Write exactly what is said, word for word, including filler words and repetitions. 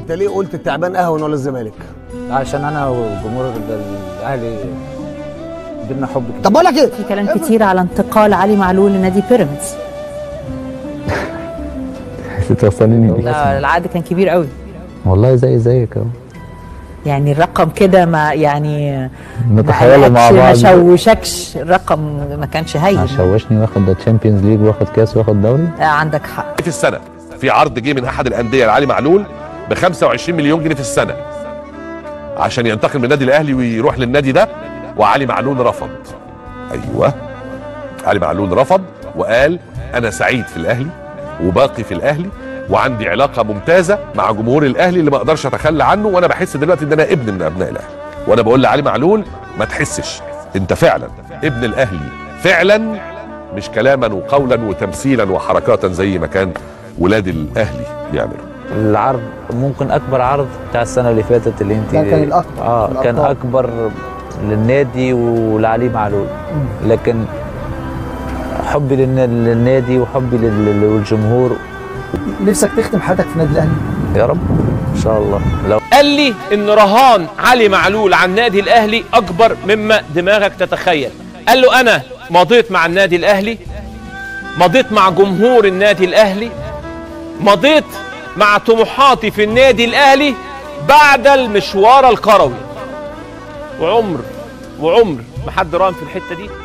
انت ليه قلت التعبان اهون ولا الزمالك؟ عشان انا وجمهور الاهلي بدنا حب كتير. طب بقول لك ايه؟ في كلام كتير على انتقال علي معلول لنادي بيراميدز. توصليني لا العقد كان كبير قوي والله، زي زيك اهو. يعني الرقم كده ما يعني نتخيله مع بعض، ما شوشكش، الرقم ما كانش هين. ما شوشني واخد تشامبيونز ليج واخد كاس واخد دوري. آه عندك حق. في السنه في عرض جه من احد الانديه لعلي معلول ب خمسة وعشرين مليون جنيه في السنه عشان ينتقل من النادي الاهلي ويروح للنادي ده، وعلي معلول رفض. ايوه علي معلول رفض وقال انا سعيد في الاهلي وباقي في الاهلي وعندي علاقه ممتازه مع جمهور الاهلي اللي ما اقدرش اتخلى عنه، وانا بحس دلوقتي ان انا ابن من ابناء الاهلي. وانا بقول لعلي معلول ما تحسش، انت فعلا ابن الاهلي فعلا، مش كلاما وقولا وتمثيلا وحركات زي ما كان ولاد الاهلي بيعملوا. العرض ممكن اكبر عرض بتاع السنه اللي فاتت اللي انت كان الاكبر اه الأكبر. كان اكبر للنادي ولعلي معلول، لكن حبي للنادي وحبي للجمهور. نفسك تختم حياتك في النادي الاهلي؟ يا رب ان شاء الله. لو قال لي ان رهان علي معلول على النادي الاهلي اكبر مما دماغك تتخيل. قال له انا مضيت مع النادي الاهلي، مضيت مع جمهور النادي الاهلي، مضيت مع طموحاتي في النادي الاهلي بعد المشوار الكروي، وعمر وعمر ما حد رام في الحته دي.